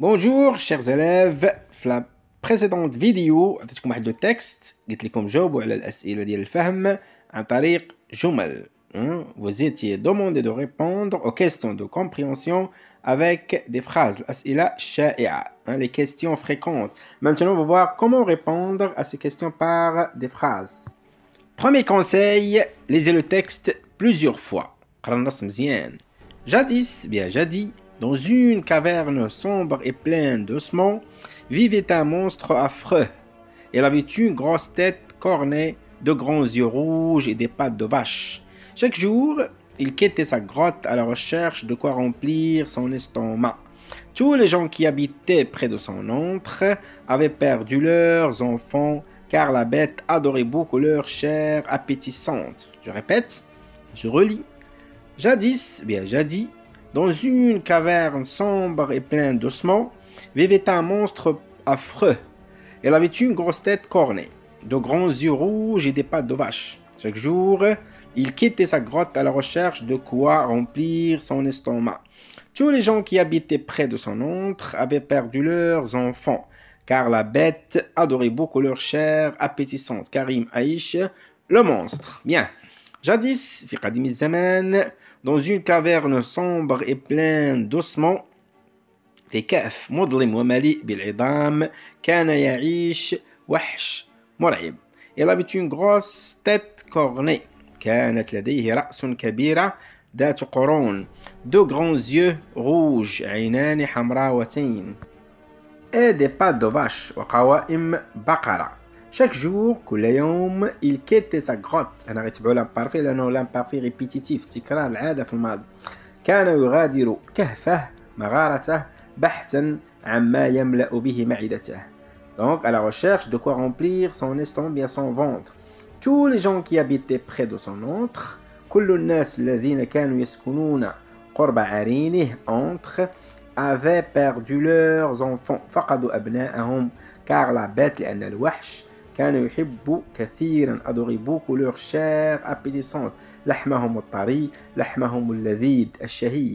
Bonjour chers élèves, في la précédente vidéo عطيتكم واحد لو تكست قلت لكم جاوبوا على الأسئلة ديال الفهم عن طريق جمل. Vous étiez demandé de répondre aux questions de compréhension avec des phrases. الأسئلة الشائعة, les questions fréquentes. Maintenant, on va voir comment répondre à ces questions par des phrases. Premier conseil, lisez le texte plusieurs fois. قرا النص مزيان. Jadis, bien jadis, dans une caverne sombre et pleine d'ossements, vivait un monstre affreux. Il avait une grosse tête cornée, de grands yeux rouges et des pattes de vache. Chaque jour, il quittait sa grotte à la recherche de quoi remplir son estomac. Tous les gens qui habitaient près de son antre avaient perdu leurs enfants car la bête adorait beaucoup leur chair appétissante. Je répète, je relis. Jadis, bien jadis, dans une caverne sombre et pleine d'ossements, vivait un monstre affreux. Il avait une grosse tête cornée, de grands yeux rouges et des pattes de vache. Chaque jour, il quittait sa grotte à la recherche de quoi remplir son estomac. Tous les gens qui habitaient près de son antre avaient perdu leurs enfants, car la bête adorait beaucoup leur chair appétissante. Karim Aïch, le monstre. Bien. Jadis, في قديم الزمان, dans une caverne sombre et pleine d'ossements, في كهف مظلم ومليء بالعظام, كان يعيش وحش مرعب. Il avait une grosse tête cornée. كانت لديه رأس كبيرة ذات قرون. Deux grands yeux rouges, عينان حمراوتين. Et des pattes de vache, وقوائم بقرة. Chaque jour, كل يوم, il quittait sa grotte. أنا غيتبعوا l'imparfait لأنه l'imparfait répétitif, تكرار العادة في الماضي. كان يغادر كهفه مغارته بحثا عما يملأ به معدته. Donc, à la recherche de quoi remplir son estomac, bien son ventre. Tous les gens qui habitaient près de son antre, كل الناس الذين كانوا يسكنون قرب عرينه antre, avaient perdu leurs enfants. فقدوا أبناءهم car la bête لأن الوحش كان يحب كثيرا adorait beaucoup leur chair appétissante. لحمهم الطري, لحمهم اللذيذ الشهي.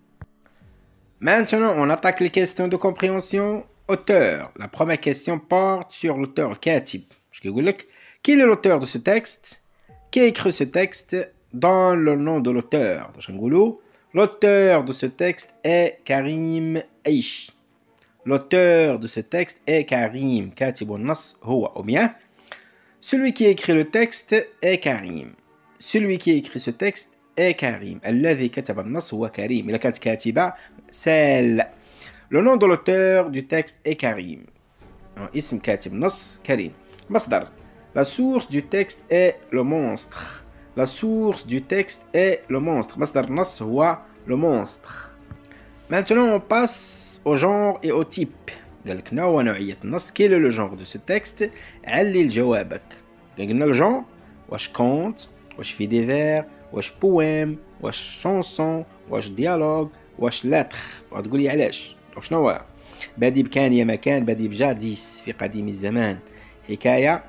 Maintenant, on attaque les questions de compréhension. Auteur. La première question porte sur l'auteur, الكاتب. Quel est l'auteur de ce texte? Qui a écrit ce texte? Dans le nom de l'auteur. L'auteur de ce texte est Karim Aïch. L'auteur de ce texte est Karim. كاتب النص هو. Ou bien, celui qui a écrit le texte est Karim. Celui qui a écrit ce texte est Karim. الذي كتب النص هو كريم. إذا كانت كاتبة celle. Le nom de l'auteur du texte est Karim. اسم كاتب النص كريم. مصدر. La source du texte est le monstre. La source du texte est le monstre. مصدر النص هو le monstre. Maintenant, on passe au genre et au type. قالك نوع ونوعية النص. Quel est le genre de ce texte? علل جوابك. قلنا le genre. واش conte, واش في des vers, واش poème, واش chanson, واش dialogue, واش lettre. وتقولي علاش. دونك شنو هو؟ بادي بكان يا مكان, بادي بجاديس في قديم الزمان. حكاية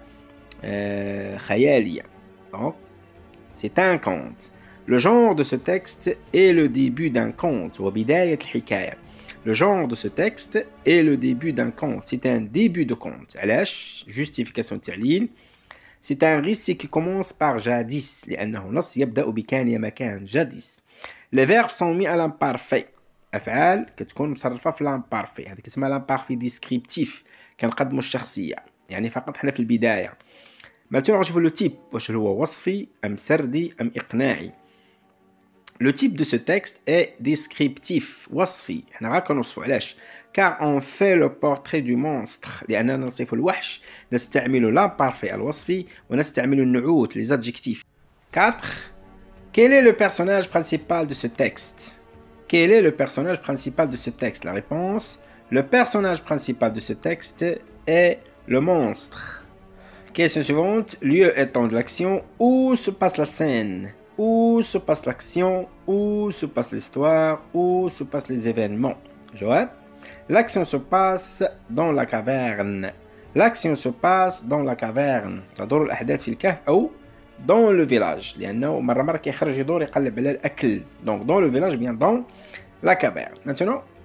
خيالية. Donc, c'est un conte. Le genre de ce texte est le début d'un conte. وبداية الحكاية. Le genre de ce texte est le début d'un conte. C'est un début de conte. علاش? Justification تعليل. C'est un récit qui commence par jadis. لأنه نص يبدأ بكان يا مكان. جاديس. Les verbes sont mis à l'imparfait. أفعال كتكون مصرفة في l'imparfait. هذا كتسمى l'imparfait descriptif. كنقدموا الشخصية. يعني فقط حنا في البداية. Maintenant, نشوفوا le type. واش هو وصفي أم سردي أم إقناعي. Le type de ce texte est descriptif. وصفي. حنا غا كنوصفوا علاش؟ car on fait le portrait du monstre. لأننا نصف الوحش نستعمل l'imparfait الوصفي ونستعمل النعوت les adjectifs. 4. Quel est le personnage principal de ce texte? Quel est le personnage principal de ce texte? La réponse, le personnage principal de ce texte est le monstre. Question suivante, lieu et temps de l'action, où se passe la scène? Où se passe l'action? Où se passe l'histoire? Où se passent les événements? Joël? L'action se passe dans la caverne. L'action se passe dans la caverne. تدور الأحداث في الكهف أو dans le village. لأنه مرة كيخرج يدور يقلب على الأكل. Donc dans le village, bien dans la caverne. Maintenant,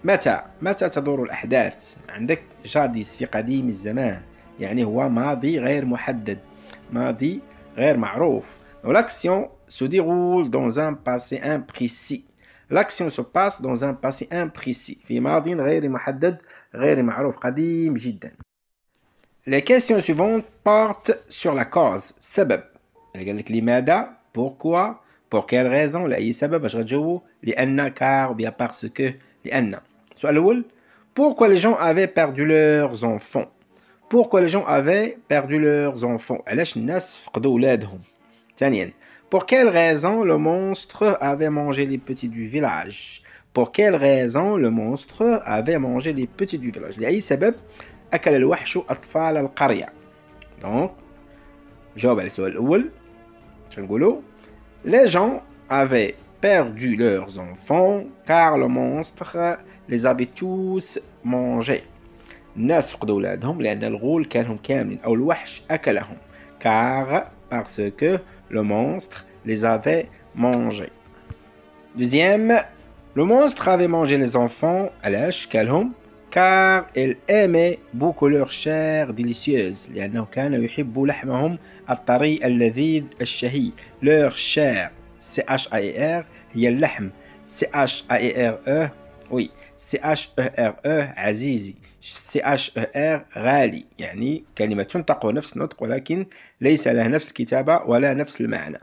متى تدور الأحداث؟ عندك جاديس في قديم الزمان، يعني هو ماضي غير محدد، ماضي غير معروف. L'action se déroule dans un passé imprécis. L'action se passe dans un passé imprécis، في ماضي غير محدد غير معروف قديم جدا. Les questions suivantes portent sur la cause، سبب. قال لك لماذا، pourquoi، pour quelle raison، لأي سبب. باش غتجاوبوا لأن، car ou bien parce que، لأن. السؤال الأول، pourquoi les gens avaient perdu leurs enfants. Pourquoi les gens avaient perdu leurs enfants، علاش الناس فقدوا ولادهم. ثانيا، pour quelle raison le monstre avait mangé les petits du village. Pour quelle raison le monstre avait mangé les petits du village، لأي سبب أكل الوحش أطفال القرية. donc جاوب على السؤال الأول. شنو نقولوا؟ les gens avaient perdu leurs enfants car le monstre les avait tous mangés. الناس فقدوا أولادهم لأن الغول كانهم كاملين أو الوحش أكلهم. car parce que le monstre les avait mangés. Deuxième, le monstre avait mangé les enfants علاش كلهم؟ car il aimait beaucoup leur chair délicieuse، لأنه كان يحب لحمهم الطري اللذيذ الشهي. leur chair C-H-A-I-R هي اللحم. C-H-A-I-R-E oui C-H-E-R-E عزيزي. C-H-E-R غالي، يعني كلمة تنطق نفس النطق ولكن ليس لها نفس الكتابة ولا نفس المعنى.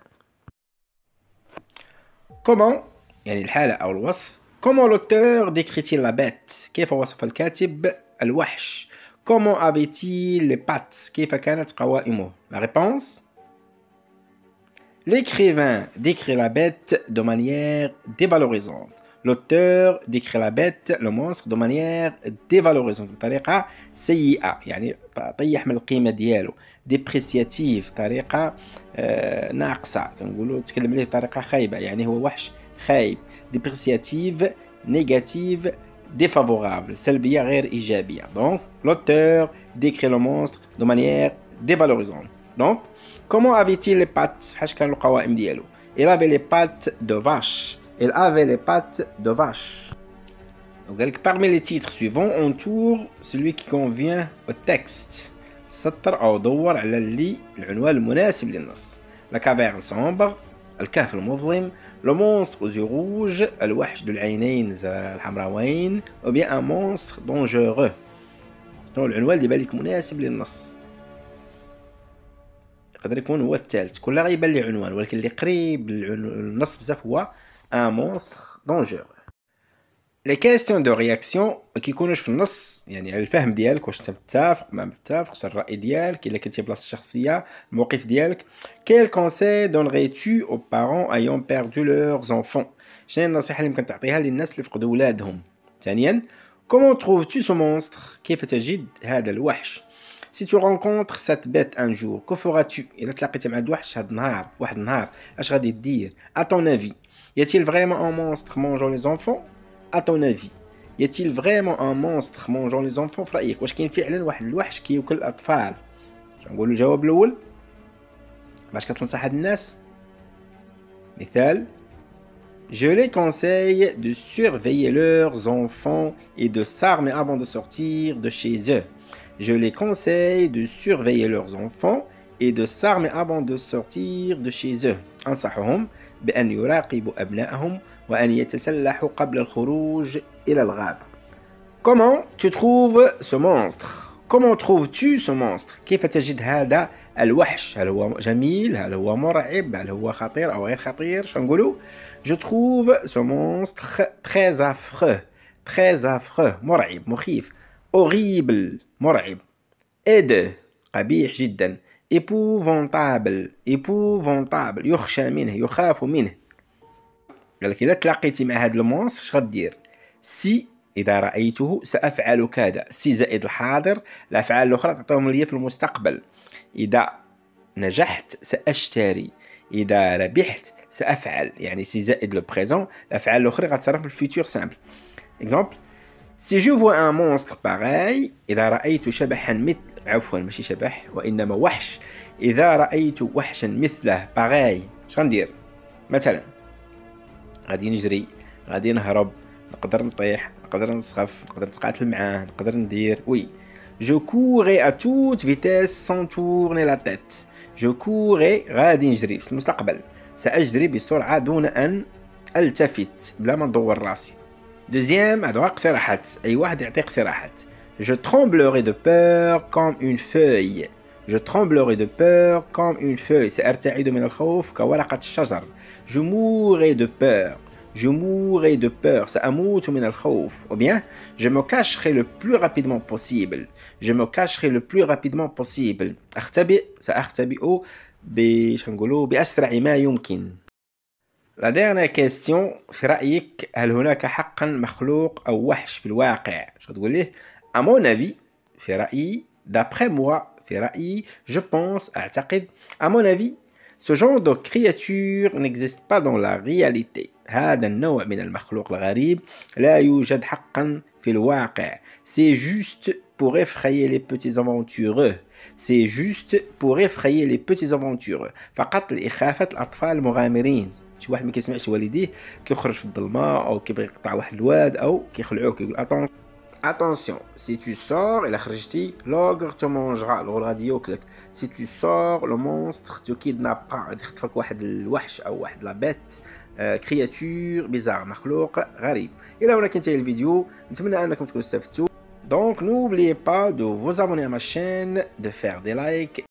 comment يعني الحالة أو الوصف. comment l'auteur décrit-il la bête، كيف وصف الكاتب الوحش. comment avait-il les pattes، كيف كانت قوائمه. la réponse. l'écrivain décrit la bête de manière dévalorisante. l'auteur décrit la bête le monstre de manière dévalorisante، بطريقة سيئة، يعني طيح من القيمة ديالو. ديبريسياتيف، طريقة ناقصة، كنقولوا تكلم عليه بطريقة خايبة، يعني هو وحش خايب. ديبريسياتيف، نيجاتيف، défavorable، سلبية غير إيجابية. donc l'auteur décrit le monstre de manière dévalorisante. donc comment avait-il les pattes، فاش كانوا القوائم ديالو. il avait les pattes de vache. il avait les pattes de vache. donc parmi les titres suivants entoure celui qui convient au texte. سطر أو دور على اللي العنوان المناسب للنص. la caverne sombre، الكهف المظلم. le monstre aux yeux rouges، الوحش ذو العينين الحمراوين. ou bien un monstre dangereux. شنو العنوان اللي بالك مناسب للنص؟ يقدر يكون هو الثالث، كل غيبان لي عنوان ولكن اللي قريب للنص بزاف هو un monstre dangereux. les questions de réaction ما كيكونوش في النص، يعني على الفهم ديالك، واش انت متفق ما متفقش، الرأي ديالك الا كنتي بلاصه الشخصيه، الموقف ديالك. quel conseil donnerais-tu aux parents ayant perdu leurs enfants، شنو النصيحه اللي ممكن تعطيها للناس اللي فقدوا ولادهم. ثانيا، comment trouves-tu ce monstre، كيف تجد هذا الوحش. si tu rencontres cette bête un jour que feras-tu، الا تلاقيت مع الوحش واحد النهار اش غادي دير. à ton avis y a-t-il vraiment un monstre mangeant les enfants. à ton avis y a-t-il vraiment un monstre mangeant les enfants، في رأيك واش كاين فعلا واحد الوحش كياكل الأطفال. نقولوا الجواب الأول باش كتنصح هاد الناس. مثال، je les conseille de surveiller leurs enfants et de s'armer avant de sortir de chez eux. je les conseille de surveiller leurs enfants et de s'armer avant de sortir de chez eux. أنصحهم بأن يراقبوا أبنائهم وأن يتسلحوا قبل الخروج إلى الغابة. comment tu trouves ce monstre. comment trouves-tu ce monstre، كيف تجد هذا الوحش، هل هو جميل، هل هو مرعب، هل هو خطير أو غير خطير. شنو نقولوا؟ je trouve ce monstre très affreux. très affreux مرعب مخيف. horrible مرعب. hideux قبيح جدا. épouvantable épouvantable يخشى منه يخاف منه. قالك إذا تلاقيتي مع هذا المونستر اش غدير؟ سي إذا رأيته سأفعل كذا. سي زائد الحاضر، الأفعال الأخرى تعطيهم لي في المستقبل. إذا نجحت سأشتري، إذا ربحت سأفعل، يعني سي زائد لو بريزون، الأفعال الأخرى غتصرف في الفيتور سامبل. إكزامبل، si je vois un monstre pareil، إذا رأيت شبحا عفوا ماشي شبح وإنما وحش. إذا رأيت وحشا مثله باغاي اش غندير؟ مثلا غادي نجري، غادي نهرب، نقدر نطيح، نقدر نسخف، نقدر نتقاتل معاه، نقدر ندير وي. Je courais à toute vitesse sans tourner la tête. Je courais غادي نجري في المستقبل، سأجري بسرعة دون أن ألتفت، بلا ما ندور راسي. Deuxième هذا اقتراحات، أي واحد يعطي اقتراحات. Je tremblerai de peur comme une feuille. Je tremblerai de peur comme une feuille. سأرتعد من الخوف كورقة الشجر. Je mourrai de peur. Je mourrai de peur. سأموت من الخوف. Ou bien, je me cacherai le plus rapidement possible. Je me cacherai le plus rapidement possible. أختبئ، سأختبئ بأسرع ما يمكن. La dernière question، في رأيك هل هناك حقا مخلوق أو وحش في الواقع؟ شو تقول ليه؟ À mon avis، في رأيي، d'après moi، في رأيي، je pense، أعتقد، à mon avis، ce genre de créature n'existe pas dans la réalité. هذا النوع من المخلوق الغريب لا يوجد حقا في الواقع. C'est juste pour effrayer les petits aventureux. C'est juste pour effrayer les petits aventureux. فقط لإخافة الأطفال المغامرين. شي واحد ما كيسمعش والديه كيخرج في الظلمه او كيبغي يقطع واحد الواد او كيخلعوه كيقول attention si tu sors الا خرجتي l'ogre te mangera الغول غادي ياكلك. si tu sors le monstre te kidnappera غادي يخطفك واحد الوحش او واحد لا بيت كرياتور بيزار مخلوق غريب. الى هنا كنتهي الفيديو، نتمنى انكم تكونوا استفدتوا. donc n'oubliez pas de vous abonner à ma chaîne, de faire des likes